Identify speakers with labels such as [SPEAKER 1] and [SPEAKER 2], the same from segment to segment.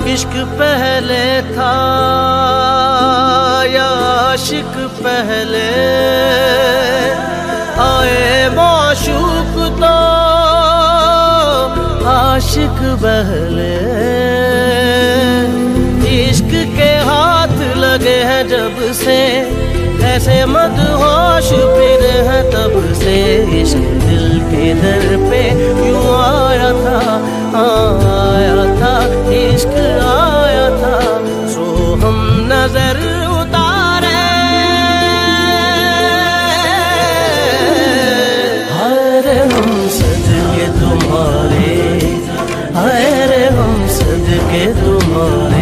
[SPEAKER 1] इश्क पहले था या आशिक पहले, आए माशूक तो आशिक पहले। इश्क के हाथ लगे हैं जब से, ऐसे मदहोश फिर है तब से। इश्क दिल के दर पे यूं आया था, आया था, इश्क आया था। सो हम नजर उतारे, हाय हम सदके तुम्हारे, हाय हम सदके तुम्हारे,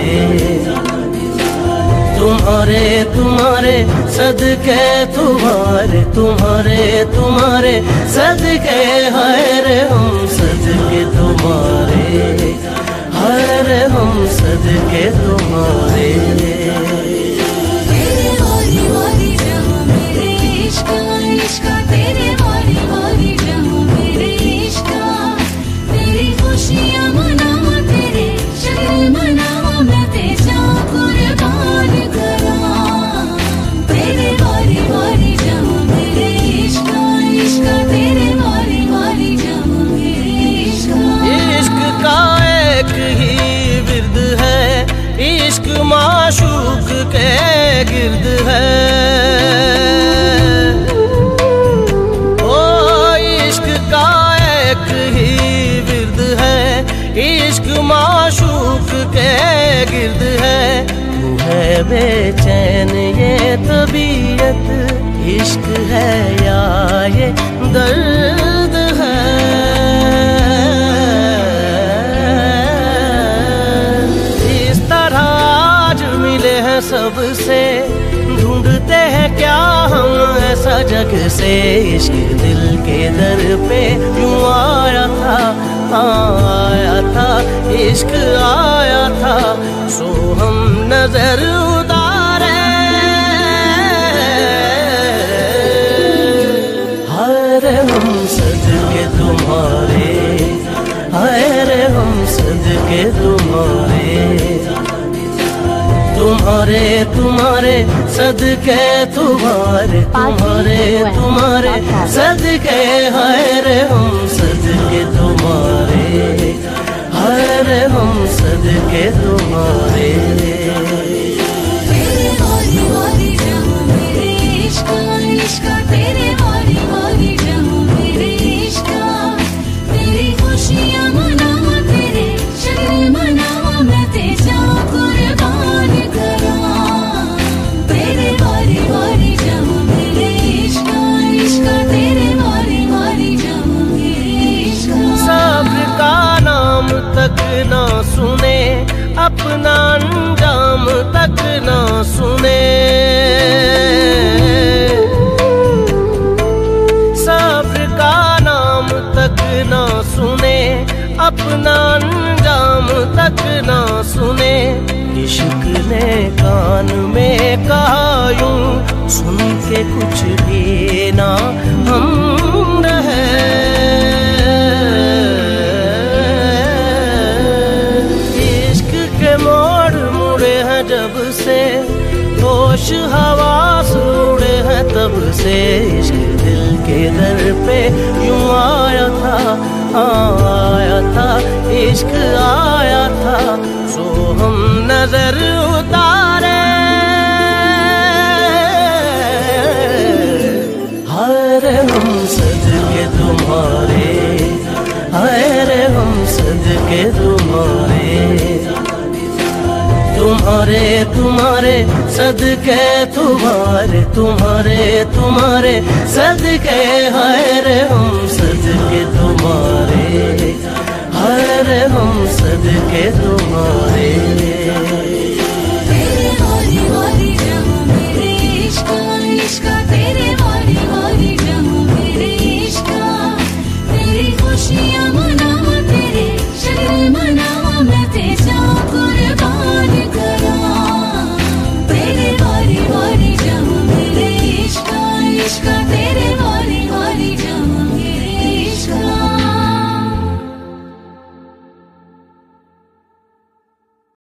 [SPEAKER 1] तुम्हारे तुम्हारे सदके तुम्हारे, तुम्हारे तुम्हारे सदके। हाय रे हम सदके तुम्हारे, हाय रे हम सदके तुम्हारे।
[SPEAKER 2] तेरे वाली वाली जहाँ मेरे इश्क, इश्क तेरे वाली वाली जहाँ मेरे इश्क। तेरी खुशियाँ मनावा, तेरे शक्ल मनावा, मैं तेजा कुर्बान करा। तेरे वाली वाली जहाँ मेरे इश्क, इश्क तेरे वाली वाली जहाँ मेरे इश्क।
[SPEAKER 1] इश्क का एक ही विर्द है, इश्क माशूक के गिर्द है। ओ इश्क का एक ही विर्द है, इश्क माशूक के गिर्द है। तू है बेचैन ये तबीयत, इश्क है या ये दर्द है। इस तरह आज मिले हैं सबसे, ढूंढते हैं क्या हम ऐसा जग से। इश्क दिल के दर पे यूं आया था, आया था, इश्क आया था। सो हम नजर उतारे, हाय रे हम सदके तुम्हारे, हाय रे हम सदके तुम्हारे, तुम्हारे तुम्हारे सदके तुम्हारे, तुम्हारे तुम्हारे सदके। हाय रे हम सदके तुम्हारे, हाय रे हम सदके तुम्हारे।
[SPEAKER 2] तेरे वाली वाली जहाँ मेरे इश्क, इश्क तेरे वाली वाली जहाँ मेरे इश्क। तेरी खुशियाँ मनावा, तेरे शक्ल मनावा, मैं तेजा कुर्बान करा। तेरे वाली वाली जहाँ मेरे इश्क, इश्क तेरे वाली वाली जहाँ मेरे इश्क।
[SPEAKER 1] सब्र का नाम तक ना सुने, अपना अंजाम तक ना सुने। सब्र का नाम तक ना सुने, अपना अंजाम तक ना सुने। इश्क ने कान में कहा यूं, सुन के कुछ भी ना हम रहे। इश्क के मोड़ मुड़े हैं जब से, होश हवास उड़े हैं तब से। इश्क दिल के दर पे यूं आया था, आया था, इश्क आया था। सो हम नजर उतारे, हाय रे हम सदके तुम्हारे, हाय रे हम सदके तुम्हारे, तुम्हारे तुम्हारे सदके तुम्हारे, तुम्हारे तुम्हारे सदके। हाय रे हम सदके तुम्हारे, हाय रे हम सदके तुम्हारे।